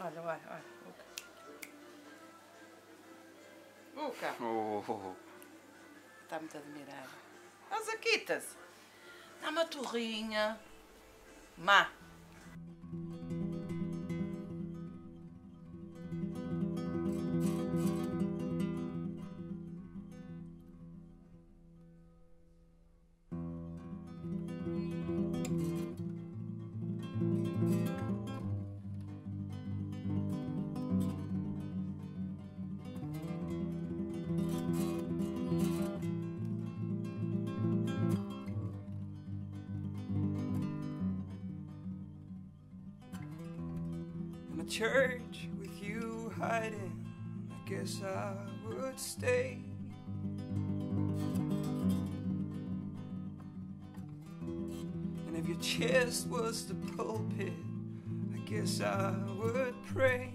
Olha, olha, olha. Luca. Oh. Está muito admirada. As Aquitas. Dá uma torrinha. Má. Church with you hiding, I guess I would stay. And if your chest was the pulpit, I guess I would pray.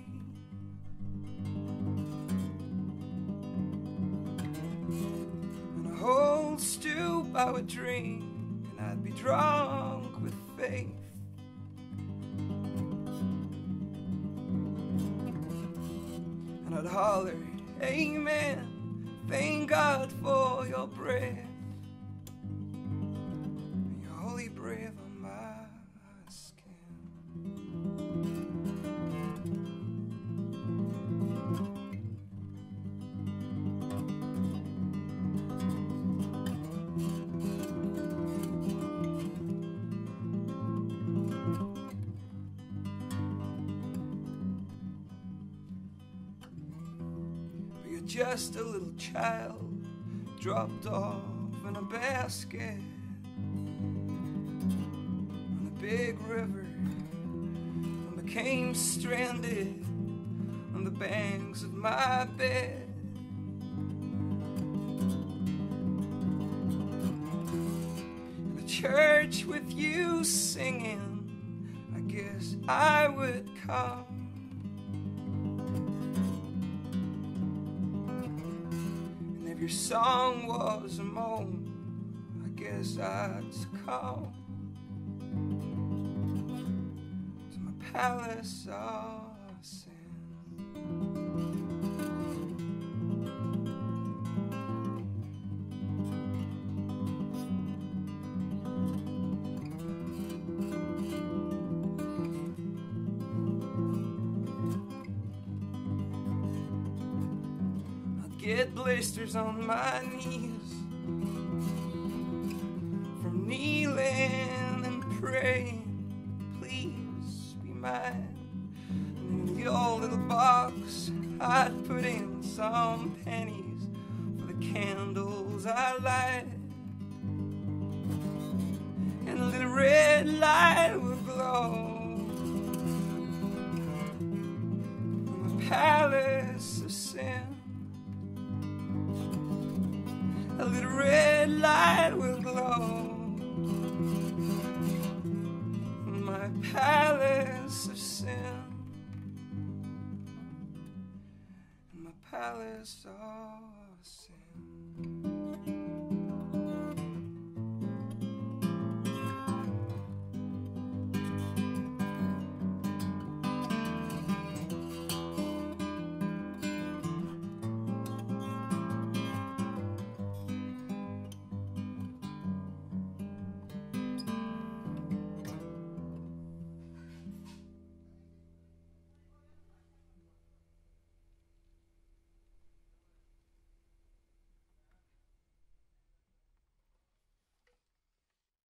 And a whole stew I would drink, and I'd be drunk with faith. And I'd holler, amen, thank God for your breath, your holy breath on my skin. Just a little child dropped off in a basket on the big river and became stranded on the banks of my bed. In the church with you singing, I guess I would come. Your song was a moan, I guess I'd succumb to my palace of sin. Get blisters on my knees from kneeling and praying, please be mine. And in your little box I'd put in some pennies for the candles I light, and a little red light would glow from the palace of sin. A little red light will glow in my palace of sin, in my palace of sin.